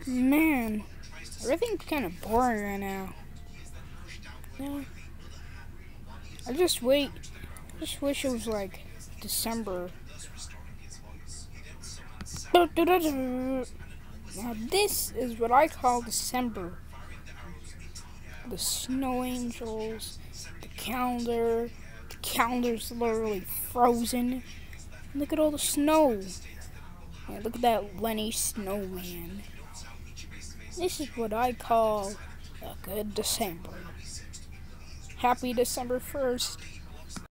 Man, everything's kind of boring right now. Yeah. I just wish it was like December. Now this is what I call December. The snow angels, the calendar. The calendar's literally frozen. Look at all the snow. Yeah, look at that Lenny snowman. This is what I call a good December. Happy December 1st.